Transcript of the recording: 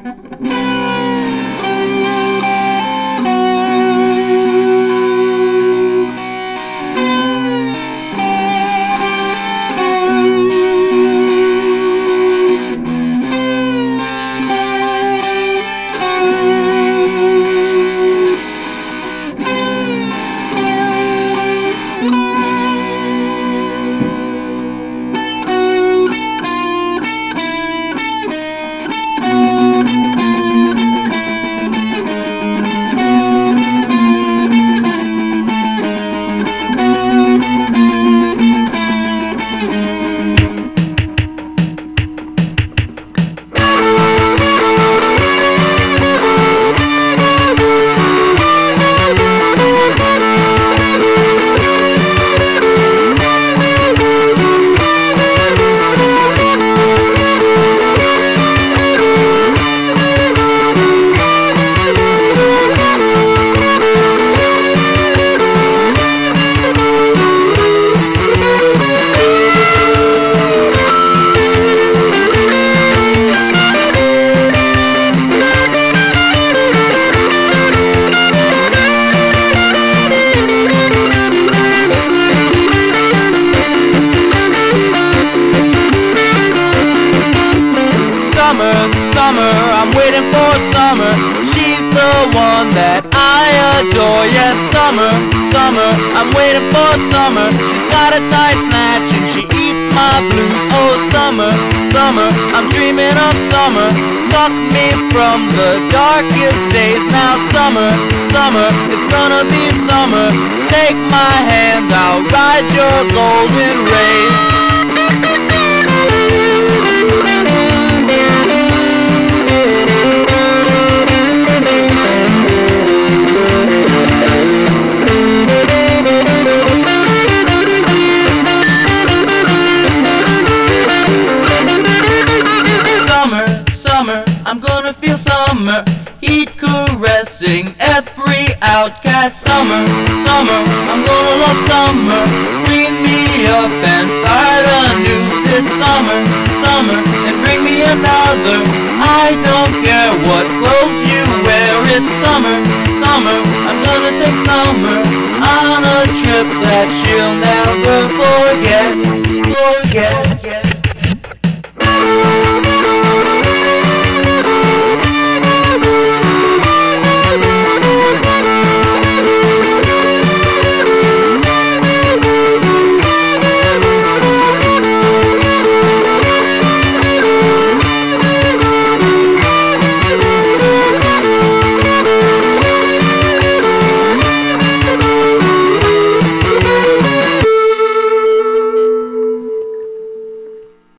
Summer, I'm waiting for summer. She's the one that I adore. Yes, summer, I'm waiting for summer. She's got a tight snatch and she eats my blues. Oh, summer, I'm dreaming of summer. Suck me from the darkest days. Now summer, it's gonna be summer. Take my hand, I'll ride your golden rays. I'm gonna feel summer, heat caressing every outcast. Summer, I'm gonna love summer. Clean me up and start anew this summer, and bring me another. I don't care what clothes you wear, it's summer. I'm gonna take summer on a trip that she'll never forget.